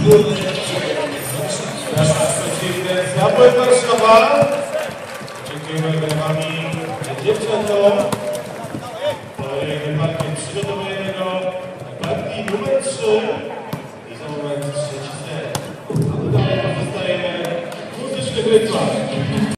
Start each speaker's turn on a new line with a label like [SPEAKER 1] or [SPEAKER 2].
[SPEAKER 1] AZS Warszawa. Dziękujemy wami dziewczętom. Kolejny parkiet przygotowujemy do partii numer 3 i za moment 3-4. A tutaj pozostajemy muzyczny rytuał.